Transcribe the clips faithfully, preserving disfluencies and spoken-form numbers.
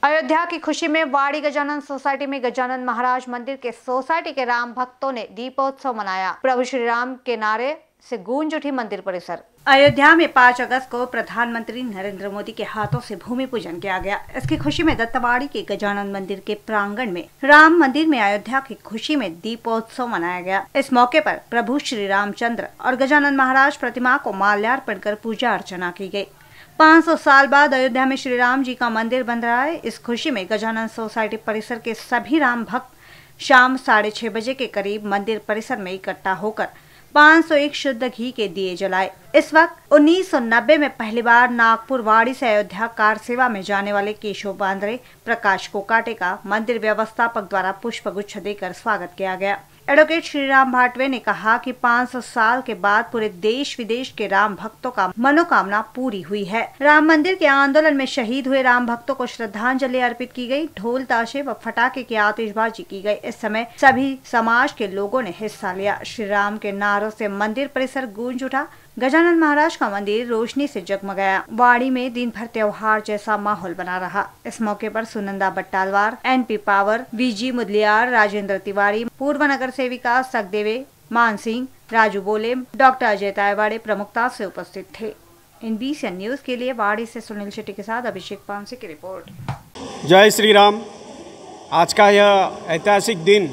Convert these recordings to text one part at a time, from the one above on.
अयोध्या की खुशी में वाड़ी गजानन सोसाइटी में गजानन महाराज मंदिर के सोसाइटी के राम भक्तों ने दीपोत्सव मनाया। प्रभु श्री राम के नारे से गूंज उठी मंदिर परिसर। अयोध्या में पाँच अगस्त को प्रधानमंत्री नरेंद्र मोदी के हाथों से भूमि पूजन किया गया। इसकी खुशी में दत्तवाड़ी के गजानन मंदिर के प्रांगण में राम मंदिर में अयोध्या की खुशी में दीपोत्सव मनाया गया। इस मौके पर प्रभु श्री रामचंद्र और गजानन महाराज प्रतिमा को माल्यार्पण कर पूजा अर्चना की गई। पाँच सौ साल बाद अयोध्या में श्री राम जी का मंदिर बन रहा है। इस खुशी में गजानन सोसाइटी परिसर के सभी राम भक्त शाम साढ़े छह बजे के करीब मंदिर परिसर में इकट्ठा होकर पाँच सौ एक शुद्ध घी के दिए जलाए। इस वक्त उन्नीस सौ नब्बे में पहली बार नागपुर वाड़ी से अयोध्या कार सेवा में जाने वाले केशव बांद्रे प्रकाश कोकाटे का मंदिर व्यवस्थापक द्वारा पुष्प गुच्छ देकर स्वागत किया गया। एडवोकेट श्री राम भाटवे ने कहा कि पाँच सौ साल के बाद पूरे देश विदेश के राम भक्तों का मनोकामना पूरी हुई है। राम मंदिर के आंदोलन में शहीद हुए राम भक्तों को श्रद्धांजलि अर्पित की गई। ढोल ताशे व फटाके की आतिशबाजी की गई। इस समय सभी समाज के लोगों ने हिस्सा लिया। श्री राम के नारों से मंदिर परिसर गूंज उठा। गजानन महाराज का मंदिर रोशनी से जगमगाया। वाड़ी में दिन भर त्योहार जैसा माहौल बना रहा। इस मौके पर सुनंदा बट्टालवार, एनपी पावर, वीजी मुदलियार, राजेंद्र तिवारी, पूर्व नगर सेविका सकदेवे, मान सिंह, राजू बोले, डॉक्टर अजय तायवाड़े प्रमुखता से उपस्थित थे। इन बीसी न्यूज के लिए वाड़ी से सुनील शेट्टी के साथ अभिषेक पांसे की रिपोर्ट। जय श्री राम। आज का यह ऐतिहासिक दिन,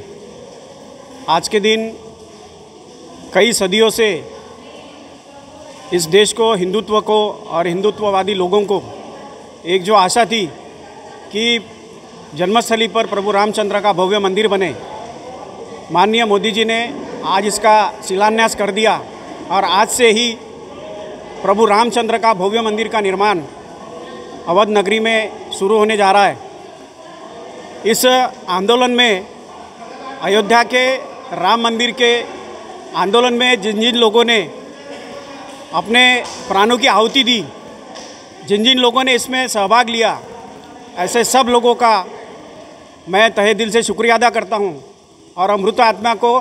आज के दिन कई सदियों से इस देश को, हिंदुत्व को और हिंदुत्ववादी लोगों को एक जो आशा थी कि जन्मस्थली पर प्रभु रामचंद्र का भव्य मंदिर बने, माननीय मोदी जी ने आज इसका शिलान्यास कर दिया और आज से ही प्रभु रामचंद्र का भव्य मंदिर का निर्माण अवध नगरी में शुरू होने जा रहा है। इस आंदोलन में, अयोध्या के राम मंदिर के आंदोलन में जिन जिन लोगों ने अपने प्राणों की आहुति दी, जिन जिन लोगों ने इसमें सहभाग लिया, ऐसे सब लोगों का मैं तहे दिल से शुक्रिया अदा करता हूं और अमृत आत्मा को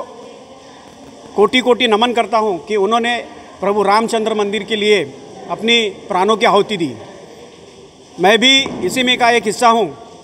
कोटि कोटि नमन करता हूं कि उन्होंने प्रभु रामचंद्र मंदिर के लिए अपनी प्राणों की आहुति दी। मैं भी इसी में का एक हिस्सा हूं।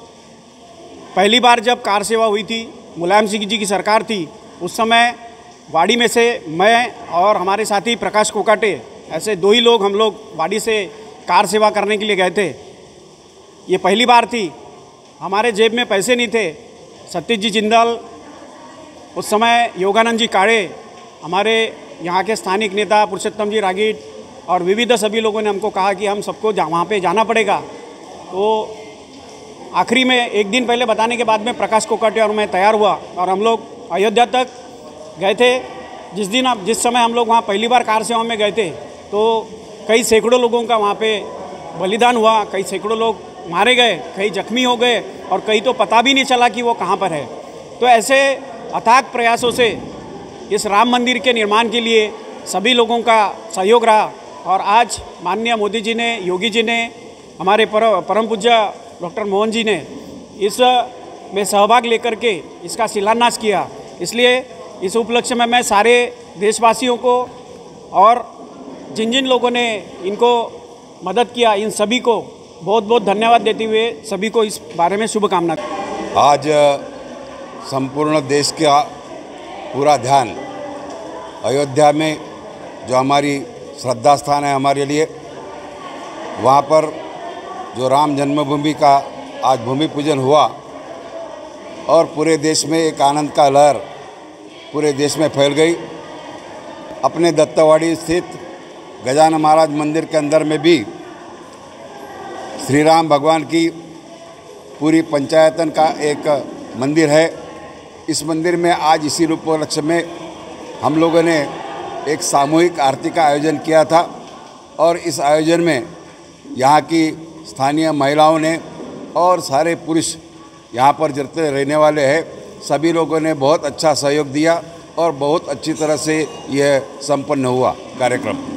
पहली बार जब कार सेवा हुई थी, मुलायम सिंह जी की सरकार थी, उस समय वाड़ी में से मैं और हमारे साथी प्रकाश कोकाटे, ऐसे दो ही लोग हम लोग वाड़ी से कार सेवा करने के लिए गए थे। ये पहली बार थी। हमारे जेब में पैसे नहीं थे। सतीश जी जिंदल, उस समय योगानंद जी काड़े, हमारे यहाँ के स्थानिक नेता पुरुषोत्तम जी रागीट और विविध सभी लोगों ने हमको कहा कि हम सबको जा वहाँ पे जाना पड़ेगा। तो आखिरी में एक दिन पहले बताने के बाद में प्रकाश कोकाटे और मैं तैयार हुआ और हम लोग अयोध्या तक गए थे। जिस दिन आप जिस समय हम लोग वहाँ पहली बार कार सेवा में गए थे, तो कई सैकड़ों लोगों का वहाँ पे बलिदान हुआ। कई सैकड़ों लोग मारे गए, कई जख्मी हो गए और कई तो पता भी नहीं चला कि वो कहाँ पर है। तो ऐसे अथाक प्रयासों से इस राम मंदिर के निर्माण के लिए सभी लोगों का सहयोग रहा और आज माननीय मोदी जी ने, योगी जी ने, हमारे पर, परम पूज्य डॉक्टर मोहन जी ने इस में सहभाग लेकर के इसका शिलान्यास किया। इसलिए इस उपलक्ष्य में मैं सारे देशवासियों को और जिन जिन लोगों ने इनको मदद किया, इन सभी को बहुत बहुत धन्यवाद देते हुए सभी को इस बारे में शुभकामना। आज संपूर्ण देश का पूरा ध्यान अयोध्या में, जो हमारी श्रद्धा स्थान है हमारे लिए, वहाँ पर जो राम जन्मभूमि का आज भूमि पूजन हुआ और पूरे देश में एक आनंद का लहर पूरे देश में फैल गई। अपने दत्तवाड़ी स्थित गजानन महाराज मंदिर के अंदर में भी श्री राम भगवान की पूरी पंचायतन का एक मंदिर है। इस मंदिर में आज इसी उपलक्ष्य में हम लोगों ने एक सामूहिक आरती का आयोजन किया था और इस आयोजन में यहाँ की स्थानीय महिलाओं ने और सारे पुरुष यहाँ पर जितने रहने वाले हैं, सभी लोगों ने बहुत अच्छा सहयोग दिया और बहुत अच्छी तरह से यह संपन्न हुआ कार्यक्रम।